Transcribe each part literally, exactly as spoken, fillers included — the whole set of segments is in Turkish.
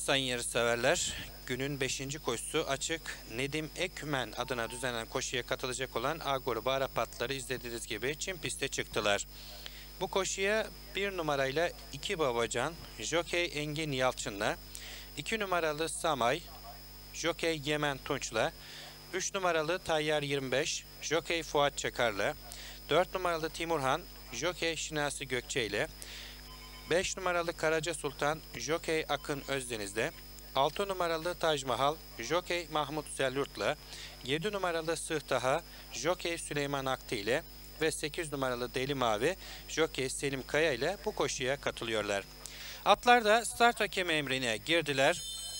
sayın yarışseverler. Günün beşinci koşusu açık Nedim Ekmen adına düzenlenen koşuya katılacak olan A grubu Arap atları izlediğiniz gibi çim piste çıktılar. Bu koşuya bir numarayla iki Babacan, Jokey Engin Yalçın'la, iki numaralı Samay, Jokey Yemen Tunç'la, üç numaralı Tayyar yirmi beş, Jokey Fuat Çakar'la, dört numaralı Timurhan, Jokey Şinasi Gökçe ile, beş numaralı Karaca Sultan, Jokey Akın Özdeniz'le, altı numaralı Taj Mahal, Jokey Mahmut Zellurt'la, yedi numaralı Sıhtaha, Jokey Süleyman Aktı ile ve sekiz numaralı Deli Mavi, Jokey Selim Kaya ile bu koşuya katılıyorlar. Atlar da start hakemi emrine girdiler.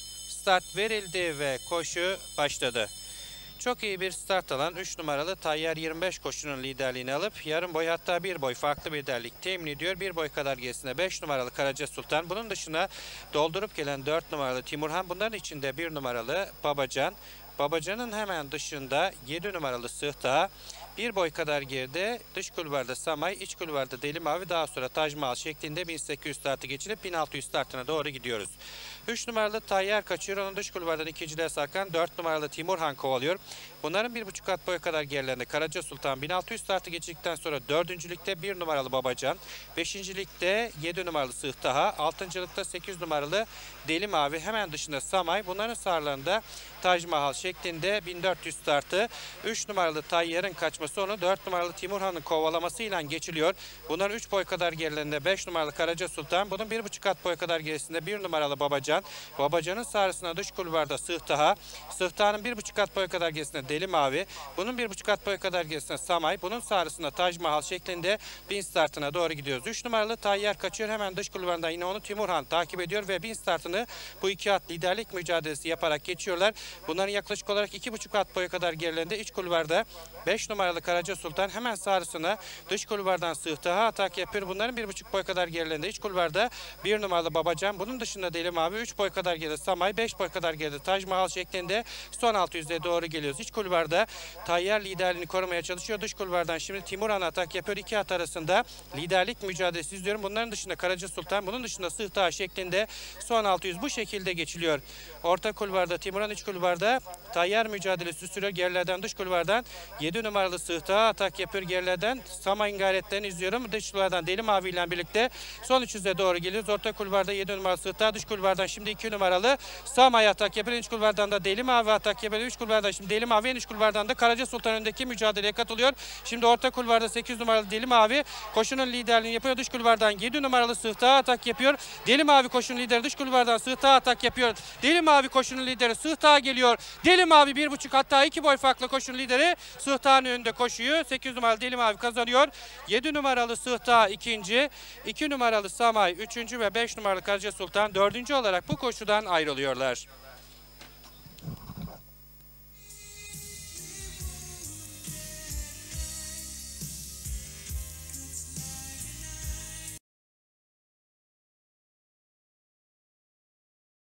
Start verildi ve koşu başladı. Çok iyi bir start alan üç numaralı Tayyar yirmi beş koşunun liderliğini alıp yarım boy hatta bir boy farklı bir liderlik temin ediyor. Bir boy kadar gerisinde beş numaralı Karaca Sultan. Bunun dışına doldurup gelen dört numaralı Timurhan. Bunların içinde bir numaralı Babacan. Babacan'ın hemen dışında yedi numaralı Sıhta. Bir boy kadar geride dış kulvarda Samay, iç kulvarda Deli Mavi, daha sonra Taj Mahal şeklinde bin sekiz yüz startı geçilip bin altı yüz startına doğru gidiyoruz. üç numaralı Tayyar kaçıyor. Onun dış kulvardan ikinciliğe sarkan dört numaralı Timurhan kovalıyor. Bunların bir buçuk at boy kadar gerilerinde Karaca Sultan bin altı yüz startı geçirdikten sonra dördüncülükte bir numaralı Babacan, beşincilikte yedi numaralı Sıhtaha, altıncılıkta sekiz numaralı Deli Mavi, hemen dışında Samay. Bunların sağlarında Taj Mahal şeklinde bin dört yüz startı. üç numaralı Tayyar'ın kaçması onu dört numaralı Timurhan'ın kovalamasıyla geçiliyor. Bunların üç boy kadar gerilerinde beş numaralı Karaca Sultan. Bunun bir buçuk at boy kadar gerisinde bir numaralı Babacan. Babacan'ın sağrısına dış kulvarda Sıhtaha. Sıhtaha'nın bir buçuk at boy kadar gerisinde Deli Mavi. Bunun bir buçuk at boy kadar gerisinde Samay. Bunun sağrısında Taj Mahal şeklinde bin startına doğru gidiyoruz. üç numaralı Tayyar kaçıyor. Hemen dış kulvarında yine onu Timurhan takip ediyor ve bin startını bu iki at liderlik mücadelesi yaparak geçiyorlar. Bunların yaklaşık olarak iki buçuk at boya kadar gerilerinde iç kulvarda beş numaralı Karaca Sultan, hemen sağrısına dış kulvardan Sıhtaha atak yapıyor. Bunların bir buçuk boy kadar gerilerinde iç kulvarda bir numaralı Babacan. Bunun dışında Deli Mavi, üç boy kadar geride Samay, beş boy kadar geride Taj Mahal şeklinde son altı yüze doğru geliyoruz. İç kulvarda Tayyar liderliğini korumaya çalışıyor. Dış kulvardan şimdi Timurhan atak yapıyor. İki at arasında liderlik mücadelesi izliyorum. Bunların dışında Karaca Sultan, bunun dışında Sıhtaha şeklinde son altı yüz bu şekilde geçiliyor. Orta kulvarda Timurhan, iç kulvarda Tayyar mücadelesi sürüyor. Gerilerden dış kulvardan yedi numaralı Sıhtaha atak yapıyor. Gerilerden Samay'ın gayretlerini izliyorum. Dış kulvardan Deli Mavi ile birlikte son üç yüze doğru geliyoruz. Orta kulvarda yedi numaralı Sıhtaha, dış kulvardan şimdi iki numaralı Samay atak yapıyor. İç kulvardan da Deli Mavi atak yapıyor. üç kulvardan şimdi Deli Mavi, en iç kulvardan da Karaca Sultan önündeki mücadeleye katılıyor. Şimdi orta kulvarda sekiz numaralı Deli Mavi koşunun liderliğini yapıyor. Dış kulvardan yedi numaralı Sıhtaha atak yapıyor. Deli Mavi koşunun lideri, dış kulvardan Sıhtaha atak yapıyor. Deli Mavi koşunun lideri Sıhtaha geliyor. Deli Mavi bir buçuk hatta iki boy farklı koşunun lideri Sıhtaha'nın önünde koşuyor. sekiz numaralı Deli Mavi kazanıyor. yedi numaralı Sıhtaha ikinci, iki numaralı Samay üçüncü ve beş numaralı Karaca Sultan dördüncü olarak bu koşudan ayrılıyorlar.